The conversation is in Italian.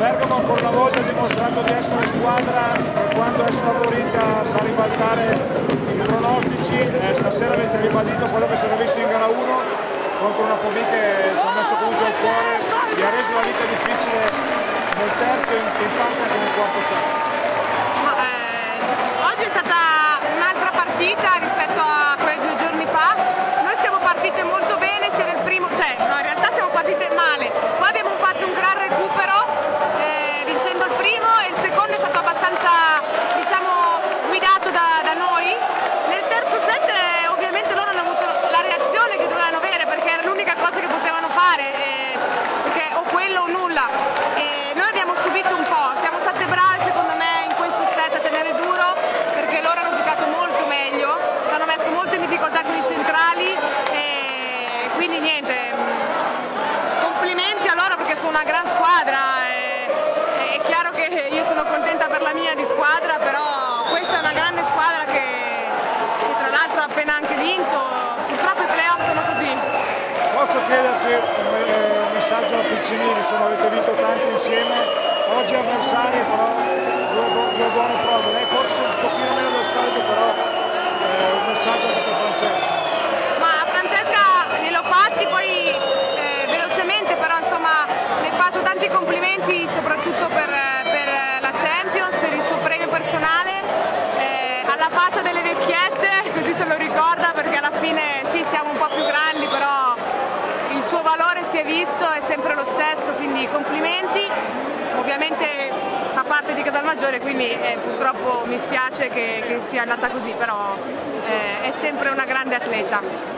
Bergamo ancora una volta ha dimostrato di essere squadra e quando è sfavorita sa ribaltare i pronostici. Stasera avete ribadito quello che si era visto in gara 1 contro una Pomì che ci ha messo comunque il cuore, vi ha reso la vita difficile nel terzo e in parte anche nel quarto set. Oggi è stata un'altra partita rispetto a quelle 2 giorni fa. Noi siamo partite molto bene sia del primo, in realtà siamo partite male, poi abbiamo fatto un gran recupero vincendo il primo e il secondo è stato abbastanza, diciamo, guidato da noi. Nel terzo set ovviamente loro hanno avuto la reazione che dovevano avere perché era l'unica cosa che potevano fare, perché o quello o nulla. E noi abbiamo subito un po', siamo state brave secondo me in questo set a tenere duro perché loro hanno giocato molto meglio, ci hanno messo molto in difficoltà con i centrali e quindi niente, complimenti a loro perché sono una gran squadra. È chiaro che io sono contenta per la mia di squadra, però questa è una grande squadra che tra l'altro ha appena anche vinto. Purtroppo i playoff sono così. Posso chiederti un messaggio a Piccinini? Insomma, avete vinto tanto insieme, oggi avversari però due buone prove, lei forse un pochino meno del solito, però un messaggio anche per Francesca. Ma a Francesca gliel'ho fatti poi velocemente, però insomma le faccio tanti complimenti soprattutto per la Champions, per il suo premio personale, alla faccia delle vecchiette, così se lo ricorda, perché alla fine sì, siamo un po' più grandi, però il suo valore si è visto, è sempre lo stesso, quindi complimenti. Ovviamente fa parte di Casalmaggiore, quindi purtroppo mi spiace che sia andata così, però è sempre una grande atleta.